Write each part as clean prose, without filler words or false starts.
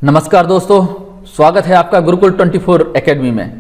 नमस्कार दोस्तों, स्वागत है आपका गुरुकुल 24 एकेडमी में।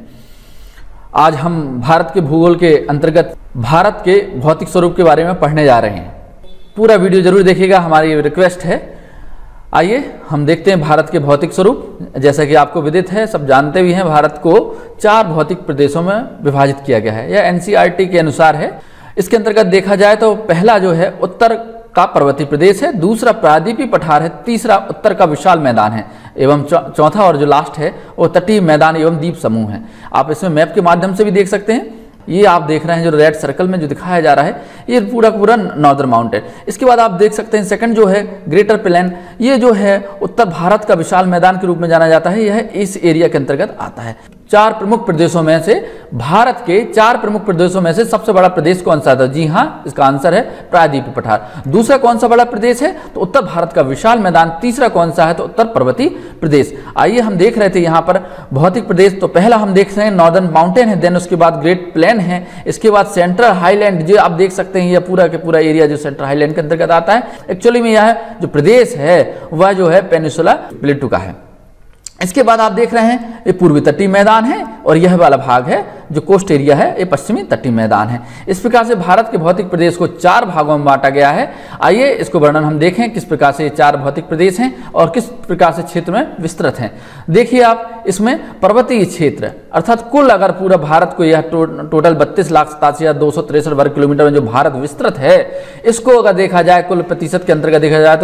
आज हम भारत के भूगोल के अंतर्गत भारत के भौतिक स्वरूप के बारे में पढ़ने जा रहे हैं। पूरा वीडियो जरूर देखिएगा, हमारी रिक्वेस्ट है। आइए हम देखते हैं भारत के भौतिक स्वरूप। जैसा कि आपको विदित है, सब जानते भी हैं, भारत को 4 भौतिक प्रदेशों में विभाजित किया गया है। यह एनसीईआरटी के अनुसार है। इसके अंतर्गत देखा जाए तो पहला जो है उत्तर का पर्वतीय प्रदेश है, दूसरा प्रायद्वीपीय पठार है, तीसरा उत्तर का विशाल मैदान है एवं चौथा और जो लास्ट है वो तटीय मैदान एवं द्वीप समूह है। आप इसमें मैप के माध्यम से भी देख सकते हैं। ये आप देख रहे हैं जो रेड सर्कल में जो दिखाया जा रहा है, ये पूरा नॉर्दर्न माउंटेन। इसके बाद आप देख सकते हैं सेकंड जो है ग्रेटर प्लेन, ये जो है उत्तर भारत का विशाल मैदान के रूप में जाना जाता है। यह इस एरिया के अंतर्गत आता है। 4 प्रमुख प्रदेशों में से, भारत के 4 प्रमुख प्रदेशों में से सबसे बड़ा प्रदेश कौन सा था? जी हाँ, इसका आंसर है प्रायद्वीपीय पठार। दूसरा कौन सा बड़ा प्रदेश है? तो उत्तर भारत का विशाल मैदान। तीसरा कौन सा है? तो उत्तर पर्वतीय प्रदेश। आइए हम देख रहे थे यहाँ पर भौतिक प्रदेश। तो पहला हम देख रहे हैं नॉर्दर्न माउंटेन है, देन उसके बाद ग्रेट प्लेन है, इसके बाद सेंट्रल हाईलैंड, जो आप देख सकते हैं, यह पूरा के पूरा एरिया जो सेंट्रल हाईलैंड के अंतर्गत आता है। एक्चुअली में यह जो प्रदेश है वह जो है पेनिनसुला प्लेटू का है। इसके बाद आप देख रहे हैं ये पूर्वी तटीय मैदान है और यह वाला भाग है जो कोस्ट एरिया है, ये पश्चिमी तटीय मैदान है। इस प्रकार से भारत के भौतिक प्रदेश को 4 भागों में बांटा गया है। आइए इसको वर्णन हम देखें किस प्रकार से ये 4 भौतिक प्रदेश हैं और किस प्रकार से क्षेत्र में विस्तृत हैं। देखिए आप, इसमें पर्वतीय क्षेत्र अर्थात कुल अगर पूरा भारत को यह टोटल 32,87,263 वर्ग किलोमीटर में जो भारत विस्तृत है, इसको अगर देखा जाए कुल प्रतिशत के अंतर्गत देखा जाए तो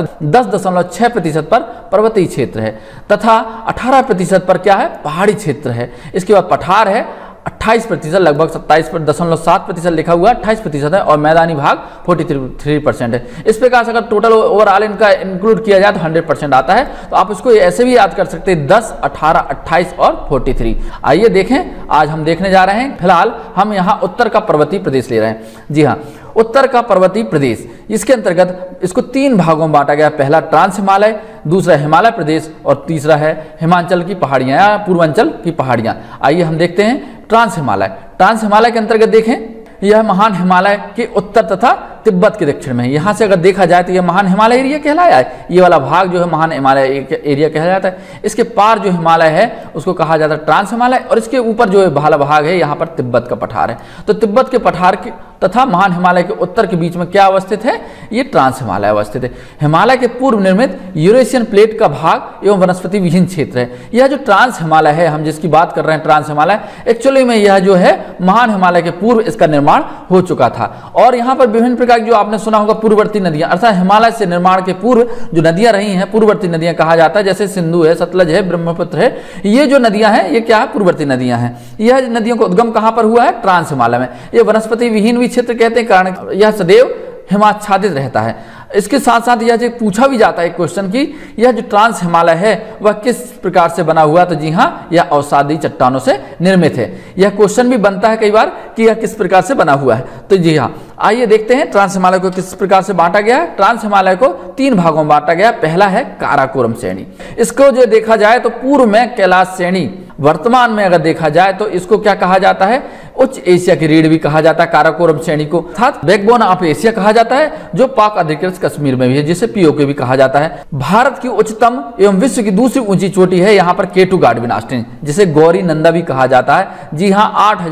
10.6% पर पर्वतीय क्षेत्र है तथा 18% पर क्या है? पहाड़ी क्षेत्र है। इसके बाद पठार है 28%, लगभग 27.7% लिखा हुआ, 28% है और मैदानी भाग 43% है। इस प्रकार से अगर टोटल ओवरऑल इनका इंक्लूड किया जाए तो 100% आता है। तो आप इसको ऐसे भी याद कर सकते हैं, 10, 18, 28 और 43। आइए देखें, आज हम देखने जा रहे हैं। फिलहाल हम यहाँ उत्तर का पर्वतीय प्रदेश ले रहे हैं। जी हाँ, उत्तर का पर्वतीय प्रदेश, इसके अंतर्गत इसको 3 भागों में बांटा गया। पहला ट्रांस हिमालय, दूसरा हिमालय प्रदेश और तीसरा है हिमाचल की पहाड़ियां या पूर्वांचल की पहाड़ियां। आइए हम देखते हैं ट्रांस हिमालय। ट्रांस हिमालय के अंतर्गत देखें, यह महान हिमालय के उत्तर तथा तिब्बत के दक्षिण में है। यहाँ से अगर देखा जाए तो यह महान हिमालय एरिया कहलाया है। ये वाला भाग जो है महान हिमालय एरिया कहलाया जाता है। इसके पार जो हिमालय है उसको कहा जाता है ट्रांस हिमालय और इसके ऊपर जो वाला भाग है यहाँ पर तिब्बत का पठार है। तो तिब्बत के पठार के तथा महान हिमालय के उत्तर के बीच में क्या अवस्थित है? ये ट्रांस हिमालय अवस्थित है। हिमालय के पूर्व निर्मित यूरेशियन प्लेट का भाग एवं वनस्पति विहीन क्षेत्र है। यह जो ट्रांस हिमालय है, हम जिसकी बात कर रहे हैं ट्रांस हिमालय, एक्चुअली में यह जो है महान हिमालय के पूर्व इसका निर्माण हो चुका था। और यहाँ पर विभिन्न प्रकार की जो आपने सुना होगा पूर्ववर्ती नदियां, अर्थात हिमालय से निर्माण के पूर्व जो नदियां रही हैं पूर्ववर्ती नदियां कहा जाता है। जैसे सिंधु है, सतलज है, ब्रह्मपुत्र है, ये जो नदियां हैं ये क्या है? पूर्ववर्ती नदियां हैं। यह नदियों का उद्गम कहां पर हुआ है? ट्रांस हिमालय में। ये वनस्पति विहीन भी क्षेत्र कहते हैं, कारण यह सदैव हिमाच्छादित रहता है। इसके साथ साथ यह जो पूछा भी जाता है क्वेश्चन की, यह जो ट्रांस हिमालय है वह किस प्रकार से बना हुआ? तो जी हाँ, यह अवसादी चट्टानों से निर्मित है। यह क्वेश्चन भी बनता है कई बार कि यह किस प्रकार से बना हुआ है। तो जी हाँ, आइए देखते हैं ट्रांस हिमालय को किस प्रकार से बांटा गया है। ट्रांस हिमालय को 3 भागों में बांटा गया। पहला है काराकोरम श्रेणी। इसको जो देखा जाए तो पूर्व में कैलाश श्रेणी, वर्तमान में अगर देखा जाए तो इसको क्या कहा जाता है? उच्च एशिया की रीढ़ भी कहा जाता है काराकोरम श्रेणी को, अर्थात बैकबोन ऑफ एशिया कहा जाता है, जो पाक अधिकृत कश्मीर में भी है, जिसे पीओके भी कहा जाता है। भारत की उच्चतम एवं विश्व की दूसरी ऊंची चोटी है यहाँ पर K2 गाडविन ऑस्टिन, जिसे गौरी नंदा भी कहा जाता है। जी हाँ,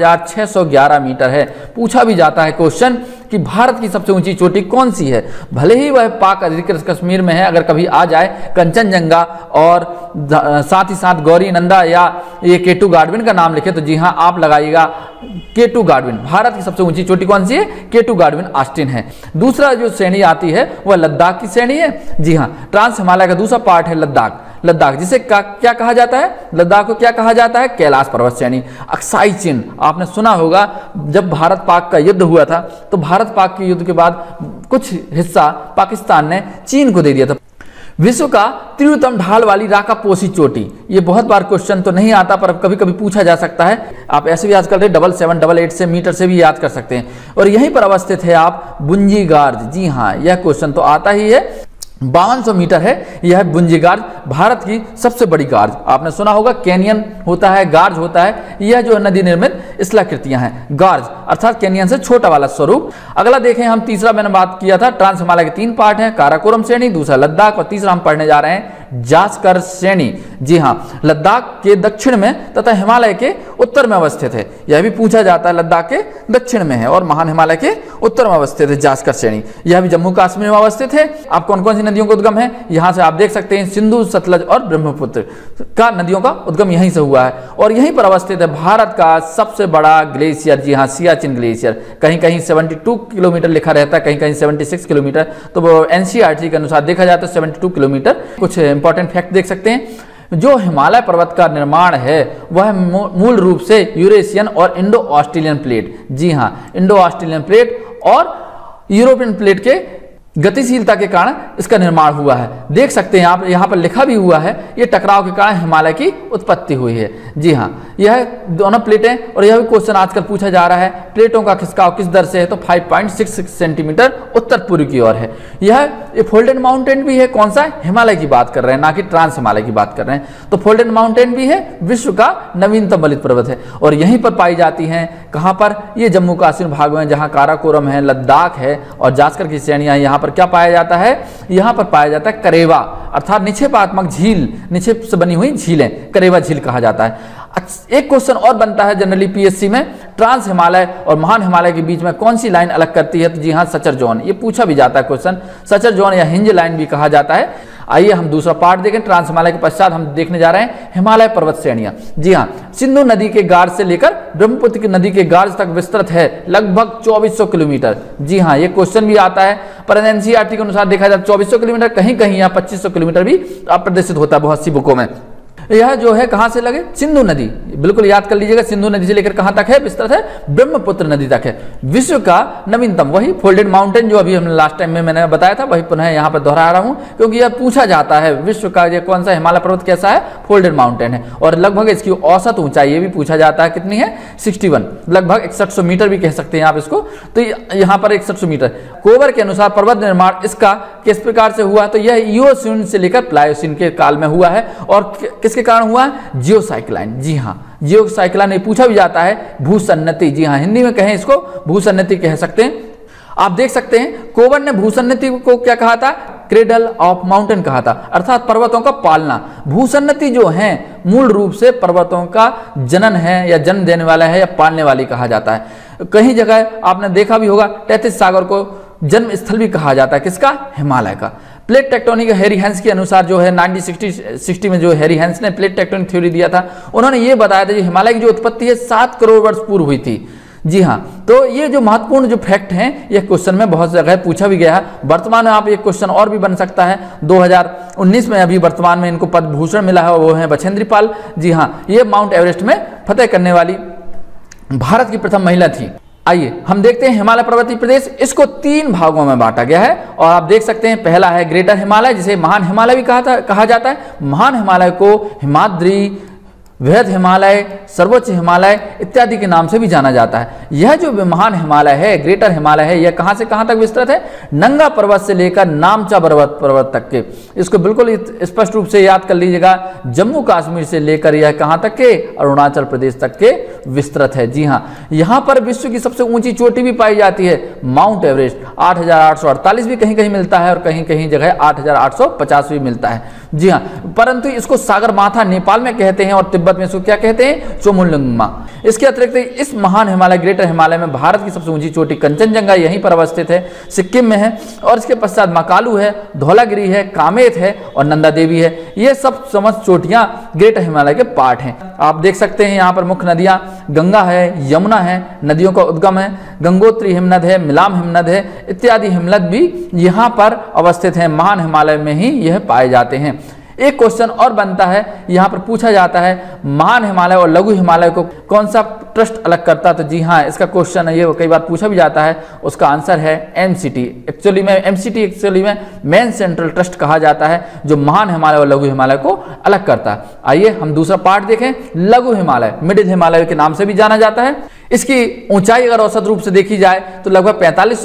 8,611 मीटर है। पूछा भी जाता है क्वेश्चन कि भारत की सबसे ऊंची चोटी कौन सी है? भले ही वह पाक अधिकृत कश्मीर में है, अगर कभी आ जाए कंचनजंगा और साथ ही साथ गौरी नंदा या ये K2 गाडविन का नाम लिखे तो जी हाँ आप लगाइएगा K2 गाडविन। भारत की सबसे ऊंची चोटी कौन सी है? K2 गाडविन ऑस्टिन है। दूसरा जो श्रेणी आती है वह लद्दाख की श्रेणी है। जी हाँ, ट्रांस हिमालय का दूसरा पार्ट है लद्दाख। लद्दाख जिसे क्या कहा जाता है? लद्दाख को क्या कहा जाता है? कैलाश पर्वत श्रेणी। अक्साई चिन्ह आपने सुना होगा, जब भारत पाक का युद्ध हुआ था तो भारत पाक के युद्ध के बाद कुछ हिस्सा पाकिस्तान ने चीन को दे दिया था। विश्व का तीव्रतम ढाल वाली राकापोसी चोटी, ये बहुत बार क्वेश्चन तो नहीं आता पर कभी कभी पूछा जा सकता है। आप ऐसे भी याद करते हैं 7788 से मीटर से भी याद कर सकते हैं। और यहीं पर अवस्थित है आप बुंजीगार्ड। जी हाँ, यह क्वेश्चन तो आता ही है। 5200 मीटर है यह बुंजीगार्ड भारत की सबसे बड़ी गार्ज, आपने सुना होगा कैनियन होता है, गार्ज होता है, यह जो नदी निर्मित स्थलाकृतियां हैं, गार्ज अर्थात कैनियन से छोटा वाला स्वरूप। अगला देखें हम, तीसरा मैंने बात किया था, ट्रांस हिमालय के 3 पार्ट हैं, काराकोरम श्रेणी, दूसरा लद्दाख, और तीसरा हम पढ़ने जा रहे हैं जास्कर श्रेणी। जी हाँ, लद्दाख के दक्षिण में तथा हिमालय के उत्तर में अवस्थित है। यह भी पूछा जाता है, लद्दाख के दक्षिण में है और महान हिमालय के उत्तर में अवस्थित है जास्कर श्रेणी। यह भी जम्मू कश्मीर में अवस्थित है। अब कौन कौन सी नदियों का उद्गम है, यहां से आप देख सकते हैं, सिंधु, सतलज और ब्रह्मपुत्र का नदियों का उद्गम यहीं से हुआ है और यहीं पर अवस्थित है भारत का सबसे बड़ा ग्लेशियर, जी हाँ, सियाचिन ग्लेशियर। कहीं कहीं 72 किलोमीटर लिखा रहता है, कहीं कहीं 76 किलोमीटर, तो वो एनसीईआरटी के अनुसार देखा जाता है 72 किलोमीटर। कुछ इंपॉर्टेंट फैक्ट देख सकते हैं। जो हिमालय पर्वत का निर्माण है वह मूल रूप से यूरेशियन और इंडो ऑस्ट्रेलियन प्लेट, जी हाँ, इंडो ऑस्ट्रेलियन प्लेट और यूरोपियन प्लेट के गतिशीलता के कारण इसका निर्माण हुआ है। देख सकते हैं आप, यहाँ पर लिखा भी हुआ है, ये टकराव के कारण हिमालय की उत्पत्ति हुई है। जी हाँ, यह दोनों प्लेटें, और यह भी क्वेश्चन आजकल पूछा जा रहा है, प्लेटों का खिसकाव किस दर से है, तो 5.6 सेंटीमीटर उत्तर पूर्व की ओर है। यह फोल्डेड माउंटेन भी है, कौन सा, हिमालय की बात कर रहे हैं, ना कि ट्रांस हिमालय की बात कर रहे हैं। तो फोल्डेड माउंटेन भी है, विश्व का नवीनतम बलित पर्वत है और यहीं पर पाई जाती हैं। कहाँ पर, ये जम्मू कश्मीर भाग में, जहाँ काराकोरम है, लद्दाख है और जास्कर की श्रेणियां। यहाँ पर क्या पाया जाता है, यहाँ पर पाया जाता है करेवा अर्थात निक्षेपात्मक झील, निक्षेप से बनी हुई झीलें, करेवा झील कहा जाता है। एक क्वेश्चन और बनता है जनरली पीएससी में, ट्रांस हिमालय और महान हिमालय के बीच में कौन सी लाइन अलग करती है, तो जी हाँ, सचर जोन। ये पूछा भी जाता है क्वेश्चन, सचर जोन या हिंज लाइन भी कहा जाता है। आइए हम दूसरा पार्ट देखें। ट्रांस हिमालय के पश्चात हम देखने जा रहे हैं हिमालय पर्वत श्रेणियां। जी हाँ, सिंधु नदी के गार्ज से लेकर ब्रह्मपुत्र की नदी के गार्ज तक विस्तृत है लगभग 2400 किलोमीटर। जी हाँ, ये क्वेश्चन भी आता है, पर एनसीईआरटी के अनुसार देखा जाए 2400 किलोमीटर, कहीं कहीं यहाँ 2500 किलोमीटर भी प्रदर्शित होता है बहुत सी बुकों में। यह जो है कहां से लगे, सिंधु नदी, बिल्कुल याद कर लीजिएगा, सिंधु नदी से लेकर कहां तक है, विस्तृत है, ब्रह्मपुत्र नदी तक है। विश्व का नवीनतम, वही फोल्डेड माउंटेन जो अभी हमने लास्ट टाइम में मैंने बताया था, वही पुनः यहां पर दोहरा रहा हूं क्योंकि यह पूछा जाता है, विश्व का ये कौन सा हिमालय पर्वत कैसा है, फोल्डेड माउंटेन है और लगभग इसकी औसत ऊंचाई ये भी पूछा जाता है, कितनी है, 61, लगभग 6100 मीटर भी कह सकते हैं आप इसको। तो यहाँ पर 6100 मीटर। कोवर के अनुसार पर्वत निर्माण इसका किस प्रकार से हुआ, तो यह इओसीन से लेकर प्लायोसीन के काल में हुआ है और किसके कारण हुआ, जियोसाइक्लाइन। जी हाँ, जियोसाइक्लाइन ये पूछा भी जाता है, भूसन्नति। जी हाँ, हिंदी में कहें इसको भूसन्नति कह सकते हैं। आप देख सकते हैं कोवर ने भूसन्नति को क्या कहा था, क्रेडल ऑफ माउंटेन कहा था, अर्थात पर्वतों का पालना। भूसन्नति जो है मूल रूप से पर्वतों का जनन है या जन्म देने वाला है या पालने वाली कहा जाता है। कहीं जगह आपने देखा भी होगा तैतीस सागर को जन्म स्थल भी कहा जाता है, किसका, हिमालय का। प्लेट टेक्टोनिक हैरी हैंस के अनुसार जो है 1960 में जो हैरी हैंस ने प्लेट टेक्टोनिक थ्योरी दिया था, उन्होंने ये बताया था कि हिमालय की जो उत्पत्ति है 7 करोड़ वर्ष पूर्व हुई थी। जी हाँ, तो ये जो महत्वपूर्ण जो फैक्ट हैं, ये क्वेश्चन में बहुत जगह पूछा भी गया है। वर्तमान में आप एक क्वेश्चन और भी बन सकता है, 2019 में अभी वर्तमान में इनको पद्म भूषण मिला है, वो है बछेंद्री पाल। जी हाँ, ये माउंट एवरेस्ट में फतेह करने वाली भारत की प्रथम महिला थी। आइए हम देखते हैं हिमालय पर्वतीय प्रदेश, इसको 3 भागों में बांटा गया है और आप देख सकते हैं, पहला है ग्रेटर हिमालय, जिसे महान हिमालय भी कहा जाता है। महान हिमालय को हिमाद्री, वृहद हिमालय, सर्वोच्च हिमालय इत्यादि के नाम से भी जाना जाता है। यह जो महान हिमालय है, ग्रेटर हिमालय है, यह कहां से कहां तक विस्तृत है, नंगा पर्वत से लेकर नामचा पर्वत तक के। इसको बिल्कुल स्पष्ट रूप से याद कर लीजिएगा, जम्मू कश्मीर से लेकर यह कहां तक के, अरुणाचल प्रदेश तक के विस्तृत है। जी हाँ, यहां पर विश्व की सबसे ऊंची चोटी भी पाई जाती है, माउंट एवरेस्ट। 8848 भी कहीं कहीं मिलता है और कहीं कहीं जगह 8850 भी मिलता है। जी हाँ, परंतु इसको सागर माथा नेपाल में कहते हैं और तिब्बत में इसको क्या कहते हैं, चोमुलुंगमा। इसके अतिरिक्त इस महान हिमालय, ग्रेटर हिमालय में भारत की सबसे ऊंची चोटी कंचनजंगा यहीं पर अवस्थित है, सिक्किम में है। और इसके पश्चात मकालू है, धौलागिरी है, कामेत है और नंदा देवी है। ये सब समस्त चोटियां ग्रेटर हिमालय के पार्ट हैं। आप देख सकते हैं यहाँ पर मुख्य नदियां गंगा है, यमुना है, नदियों का उद्गम है, गंगोत्री हिमनद है, मिलाम हिमनद है इत्यादि हिमनद भी यहाँ पर अवस्थित हैं। महान हिमालय में ही यह पाए जाते हैं। एक क्वेश्चन और बनता है, यहाँ पर पूछा जाता है महान हिमालय और लघु हिमालय को कौन सा ट्रस्ट अलग करता है, तो जी हाँ, इसका क्वेश्चन है, ये कई बार पूछा भी जाता है। उसका आंसर है एमसीटी। एक्चुअली में मेन सेंट्रल ट्रस्ट कहा जाता है, जो महान हिमालय और लघु हिमालय को अलग करता है। आइए हम दूसरा पार्ट देखें। लघु हिमालय, मिडिल हिमालय के नाम से भी जाना जाता है। इसकी ऊंचाई अगर औसत रूप से देखी जाए तो लगभग 4500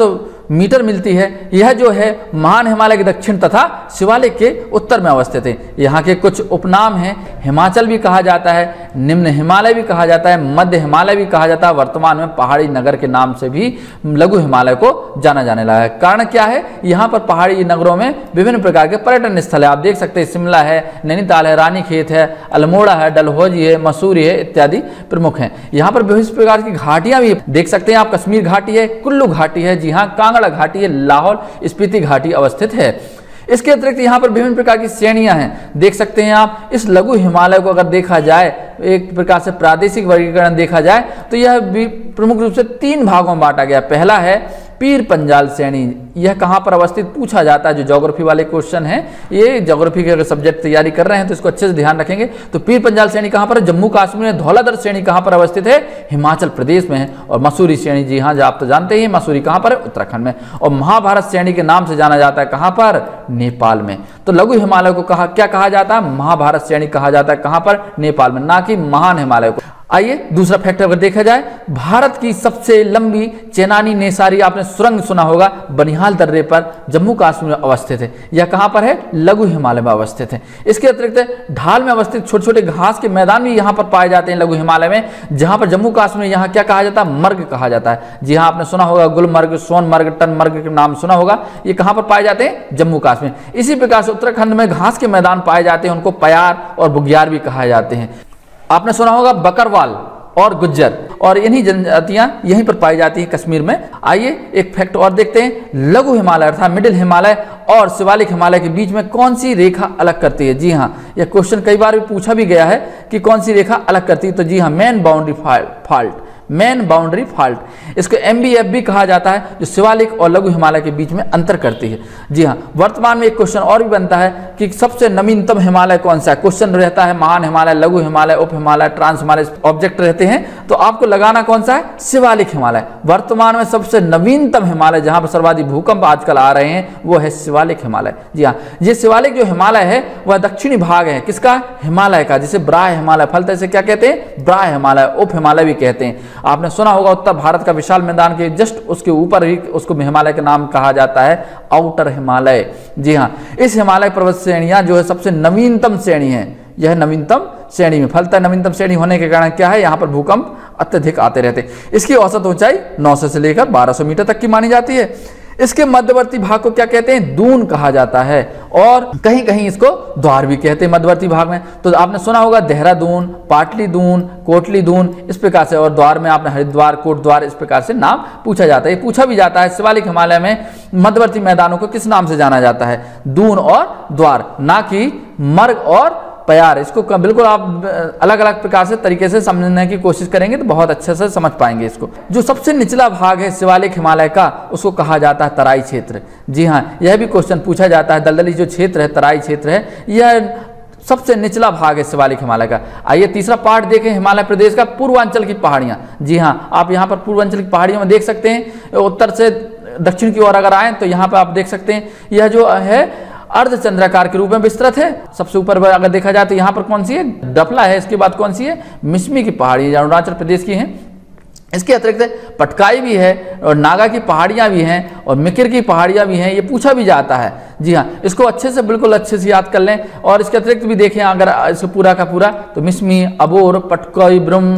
मीटर मिलती है। यह जो है महान हिमालय के दक्षिण तथा शिवालिक के उत्तर में अवस्थित है। यहाँ के कुछ उपनाम हैं, हिमाचल भी कहा जाता है, निम्न हिमालय भी कहा जाता है, मध्य हिमालय भी कहा जाता है। वर्तमान में पहाड़ी नगर के नाम से भी लघु हिमालय को जाना जाने लगा है। कारण क्या है, यहाँ पर पहाड़ी नगरों में विभिन्न प्रकार के पर्यटन स्थल है। आप देख सकते हैं शिमला है, नैनीताल है, रानीखेत है, अल्मोड़ा है, डलहौजी है, मसूरी है इत्यादि प्रमुख हैं। यहाँ पर विभिन्न प्रकार की घाटियां भी देख सकते हैं आप। कश्मीर घाटी है, कुल्लू घाटी है, जी हाँ, कांगड़ा घाटी है, लाहौल स्पीति घाटी अवस्थित है। इसके अतिरिक्त यहाँ पर विभिन्न प्रकार की श्रेणियां हैं, देख सकते हैं आप। इस लघु हिमालय को अगर देखा जाए, एक प्रकार से प्रादेशिक वर्गीकरण देखा जाए तो यह भी प्रमुख रूप से 3 भागों में बांटा गया। पहला है पीर पंजाल श्रेणी, यह कहाँ पर अवस्थित पूछा जाता है। जो ज्योग्राफी वाले क्वेश्चन हैं, ये ज्योग्राफी के अगर सब्जेक्ट तैयारी कर रहे हैं तो इसको अच्छे से ध्यान रखेंगे। तो पीर पंजाल श्रेणी कहाँ पर है, जम्मू कश्मीर में। धौलाधर श्रेणी कहाँ पर अवस्थित है, हिमाचल प्रदेश में है। और मसूरी श्रेणी, जी हाँ, आप तो जानते ही, मसूरी कहाँ पर है, उत्तराखंड में। और महाभारत श्रेणी के नाम से जाना जाता है कहाँ पर, नेपाल में। तो लघु हिमालय को क्या कहा जाता है, महाभारत श्रेणी कहा जाता है कहाँ पर, नेपाल में, ना कि महान हिमालय को। आइए दूसरा फैक्टर अगर देखा जाए, भारत की सबसे लंबी चेनानी नेसारी, आपने सुरंग सुना होगा, बनिहाल दर्रे पर जम्मू कश्मीर में अवस्थित है। यह कहाँ पर है, लघु हिमालय में अवस्थित है। इसके अतिरिक्त ढाल में अवस्थित छोटे छोटे घास के मैदान भी यहाँ पर पाए जाते हैं लघु हिमालय में, जहाँ पर जम्मू कश्मीर यहाँ क्या कहा जाता है, मर्ग कहा जाता है। जी हाँ, आपने सुना होगा गुलमर्ग, सोनमर्ग, टनमर्ग के नाम सुना होगा। ये कहाँ पर पाए जाते हैं, जम्मू कश्मीर। इसी प्रकार से उत्तराखंड में घास के मैदान पाए जाते हैं, उनको पयार और बुग्याल भी कहा जाते हैं। आपने सुना होगा बकरवाल और गुज्जर, और इन्हीं जनजातियां यहीं पर पाई जाती हैं कश्मीर में। आइए एक फैक्ट और देखते हैं, लघु हिमालय अर्थात मिडिल हिमालय और शिवालिक हिमालय के बीच में कौन सी रेखा अलग करती है। जी हाँ, यह क्वेश्चन कई बार भी पूछा भी गया है कि कौन सी रेखा अलग करती है। तो जी हाँ, main boundary fault, main boundary fault. इसको MBF भी कहा जाता है, जो शिवालिक और लघु हिमालय के बीच में अंतर करती है। जी हाँ, वर्तमान में एक क्वेश्चन और भी बनता है कि सबसे नवीनतम हिमालय कौन सा है। क्वेश्चन रहता है महान हिमालय, लघु हिमालय, उप हिमालय, ट्रांस हिमालय, ऑब्जेक्ट रहते हैं, तो आपको लगाना कौन सा है, शिवालिक हिमालय। वर्तमान में सबसे नवीनतम हिमालय, जहां पर सर्वाधिक भूकंप आजकल आ रहे हैं, वो है शिवालिक हिमालय। जी हाँ, ये शिवालिक जो हिमालय है वह दक्षिणी भाग है किसका, हिमालय का, जिसे ब्राह्य हिमालय, फलतः से क्या कहते हैं, ब्राह्य हिमालय, उप हिमालय भी कहते हैं। आपने सुना होगा उत्तर भारत का विशाल मैदान के जस्ट उसके ऊपर ही उसको हिमालय का नाम कहा जाता है, आउटर हिमालय। जी हाँ, इस हिमालय पर्वत श्रेणियां जो है सबसे नवीनतम श्रेणी है। यह नवीनतम श्रेणी में, फलतः नवीनतम श्रेणी होने के कारण क्या है, यहाँ पर भूकंप अत्यधिक आते रहते हैं। इसकी औसत ऊंचाई 900 से लेकर 1200 मीटर तक की मानी जाती है। इसके मध्यवर्ती भाग को क्या कहते हैं, दून कहा जाता है, और कहीं कहीं इसको द्वार भी कहते हैं मध्यवर्ती भाग में। तो आपने सुना होगा देहरादून, पाटली दून, कोटली दून, इस प्रकार से। और द्वार में आपने हरिद्वार, कोटद्वार, इस प्रकार से नाम पूछा जाता है। पूछा भी जाता है शिवालिक हिमालय में मध्यवर्ती मैदानों को किस नाम से जाना जाता है, दून और द्वार, ना कि मर्ग और प्यार। इसको बिल्कुल आप अलग अलग प्रकार से तरीके से समझने की कोशिश करेंगे तो बहुत अच्छे से समझ पाएंगे इसको। जो सबसे निचला भाग है शिवालिक हिमालय का, उसको कहा जाता है तराई क्षेत्र। जी हाँ, यह भी क्वेश्चन पूछा जाता है। दलदली जो क्षेत्र है, तराई क्षेत्र है, यह सबसे निचला भाग है शिवालिक हिमालय का। आइए तीसरा पार्ट देखें, हिमालय प्रदेश का पूर्वांचल की पहाड़ियां। जी हाँ, आप यहाँ पर पूर्वांचल की पहाड़ियों में देख सकते हैं। उत्तर से दक्षिण की ओर अगर आए तो यहाँ पर आप देख सकते हैं, यह जो है अर्धचंद्राकार के रूप में विस्तृत है। सबसे ऊपर अगर देखा जाए तो यहाँ पर कौन सी है, डफला है। इसके बाद कौन सी है, मिसमी की पहाड़ी, अरुणाचल प्रदेश की है। इसके अतिरिक्त पटकाई भी है, और नागा की पहाड़ियाँ भी हैं, और मिकिर की पहाड़ियाँ भी हैं। ये पूछा भी जाता है। जी हाँ, इसको अच्छे से, बिल्कुल अच्छे से याद कर लें। और इसके अतिरिक्त भी देखें अगर इसको पूरा का पूरा, तो मिसमी, अबोर, पटकाई, ब्रह्म,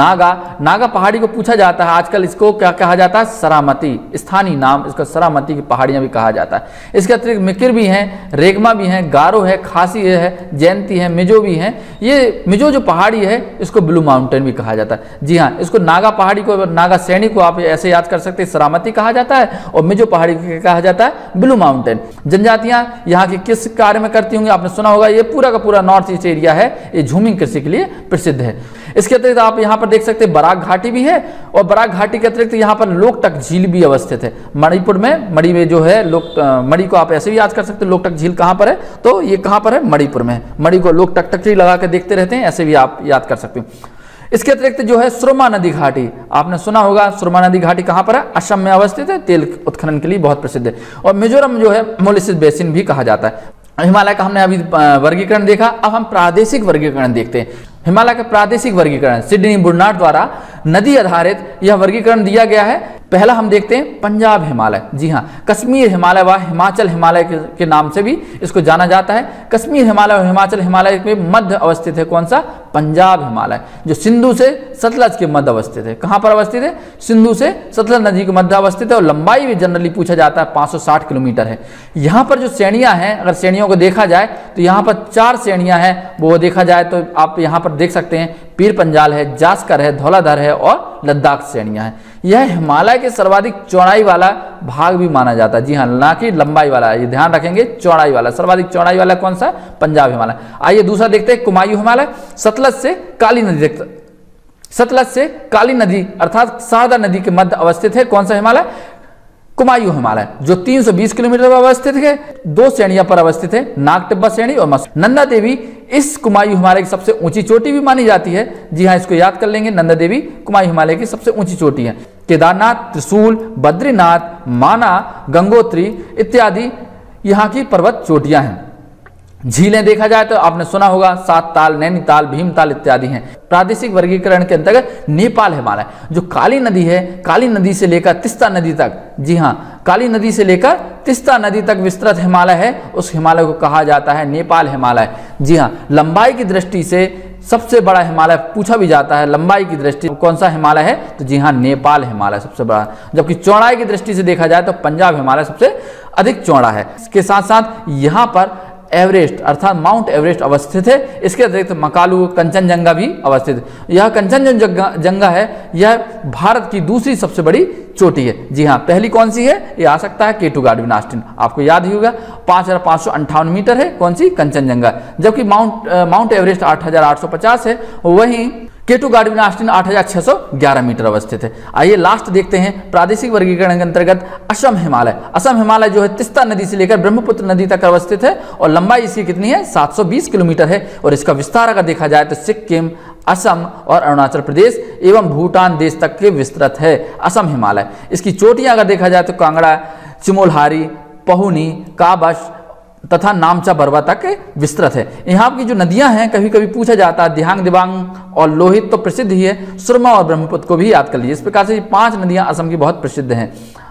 नागा पहाड़ी को पूछा जाता है। आजकल इसको क्या कहा जाता है, सरामती, स्थानीय नाम इसका सरामती की पहाड़ियाँ भी कहा जाता है। इसके अतिरिक्त मिकिर भी हैं, रेगमा भी हैं, गारो है, खासी है, जयंती है, मिजो भी हैं। ये मिजो जो पहाड़ी है इसको ब्लू माउंटेन भी कहा जाता है। जी हाँ, इसको नागा पहाड़ी को, नागा श्रेणी को आप ऐसे याद कर सकते हैं, सरामती कहा जाता है, और मिजो पहाड़ी को कहा जाता है ब्लू माउंटेन। जनजातियां यहाँ की किस कार्य में करती होंगी, आपने सुना होगा, ये पूरा का पूरा नॉर्थ ईस्ट एरिया है, ये झूमिंग कृषि के लिए प्रसिद्ध है। इसके अतिरिक्त आप यहाँ पर देख सकते हैं बराक घाटी भी है, और बराक घाटी के अतिरिक्त यहाँ पर लोकटक झील भी अवस्थित है। मणिपुर में, मणि में जो है मणि को आप ऐसे भी याद कर सकते हैं, लोकटक झील कहाँ पर है, तो ये कहाँ पर है, मणिपुर में है। मणि को लोग टकटकी लगा के देखते रहते हैं, ऐसे भी आप याद कर सकते हैं। इसके अतिरिक्त जो है सुरमा नदी घाटी, आपने सुना होगा, सुरमा नदी घाटी कहाँ पर है, असम में अवस्थित है, तेल उत्खनन के लिए बहुत प्रसिद्ध है। और मिजोरम जो है मोलिसिस बेसिन भी कहा जाता है। हिमालय का हमने अभी वर्गीकरण देखा, अब हम प्रादेशिक वर्गीकरण देखते हैं। हिमालय का प्रादेशिक वर्गीकरण सिडनी बुर्नार्ड द्वारा नदी आधारित यह वर्गीकरण दिया गया है। पहला हम देखते हैं पंजाब हिमालय। जी हाँ, कश्मीर हिमालय व हिमाचल हिमालय के नाम से भी इसको जाना जाता है। कश्मीर हिमालय और हिमाचल हिमालय के मध्य अवस्थित है कौन सा? पंजाब हिमालय, जो सिंधु से सतलज के मध्य अवस्थित है। कहाँ पर अवस्थित है? सिंधु से सतलज नदी के मध्य अवस्थित है और लंबाई भी जनरली पूछा जाता है 560 किलोमीटर है। यहाँ पर जो श्रेणियाँ हैं, अगर श्रेणियों को देखा जाए तो यहाँ पर 4 श्रेणियाँ हैं। वो देखा जाए तो आप यहाँ पर देख सकते हैं, पीर पंजाल है, जास्कर है, धौलाधर है और लद्दाख श्रेणियाँ हैं। यह हिमालय के सर्वाधिक चौड़ाई वाला भाग भी माना जाता है। जी हाँ, ना कि लंबाई वाला, ये ध्यान रखेंगे, चौड़ाई वाला। सर्वाधिक चौड़ाई वाला कौन सा? पंजाब हिमालय। आइए दूसरा देखते हैं, कुमायूं हिमालय। सतलज से काली नदी, सतलज से काली नदी अर्थात शारदा नदी के मध्य अवस्थित है कौन सा हिमालय? कुमायूं हिमालय, जो 320 किलोमीटर पर अवस्थित है। 2 श्रेणियों पर अवस्थित है, नाग टिब्बा श्रेणी और नंदा देवी इस कुमायूं हिमालय की सबसे ऊंची चोटी भी मानी जाती है। जी हाँ, इसको याद कर लेंगे, नंदा देवी कुमायूं हिमालय की सबसे ऊंची चोटी है। केदारनाथ, त्रिशूल, बद्रीनाथ, माना, गंगोत्री इत्यादि यहाँ की पर्वत चोटियां हैं। झीलें देखा जाए तो आपने सुना होगा, सात ताल, नैनीताल, भीमताल इत्यादि हैं। प्रादेशिक वर्गीकरण के अंतर्गत नेपाल हिमालय, जो काली नदी है, काली नदी से लेकर तिस्ता नदी तक, जी हाँ, काली नदी से लेकर तिस्ता नदी तक विस्तृत हिमालय है, उस हिमालय को कहा जाता है नेपाल हिमालय। जी हाँ, लंबाई की दृष्टि से सबसे बड़ा हिमालय पूछा भी जाता है। लंबाई की दृष्टि कौन सा हिमालय है? तो जी हाँ, नेपाल हिमालय सबसे बड़ा। जबकि चौड़ाई की दृष्टि से देखा जाए तो पंजाब हिमालय सबसे अधिक चौड़ा है। इसके साथ साथ यहाँ पर एवरेस्ट अर्थात माउंट एवरेस्ट अवस्थित है। इसके अतिरिक्त मकालू, कंचनजंगा भी अवस्थित है। यह कंचनजंगा है, यह भारत की दूसरी सबसे बड़ी चोटी है। जी हाँ, पहली कौन सी है? ये आ सकता है K2 गार्डविन ऑस्टिन, आपको याद ही होगा। 5558 मीटर है कौन सी? कंचनजंगा। जबकि माउंट एवरेस्ट 8850 है, वहीं K2 गार्डविन ऑस्टिन 8611 मीटर अवस्थित है। आइए लास्ट देखते हैं प्रादेशिक वर्गीकरण के अंतर्गत असम हिमालय। असम हिमालय जो है तिस्ता नदी से लेकर ब्रह्मपुत्र नदी तक अवस्थित है और लंबाई इसकी कितनी है? 720 किलोमीटर है। और इसका विस्तार अगर देखा जाए तो सिक्किम, असम और अरुणाचल प्रदेश एवं भूटान देश तक के विस्तृत है असम हिमालय। इसकी चोटियां अगर देखा जाए तो कांगड़ा, चिमोलहारी, पहुनी, काबश तथा नामचा बरवा तक विस्तृत है। यहाँ की जो नदियां हैं, कभी कभी पूछा जाता है, दिहांग, दिबांग और लोहित तो प्रसिद्ध ही है, सुरमा और ब्रह्मपुत्र को भी याद कर लीजिए। इस प्रकार से 5 नदियां असम की बहुत प्रसिद्ध हैं।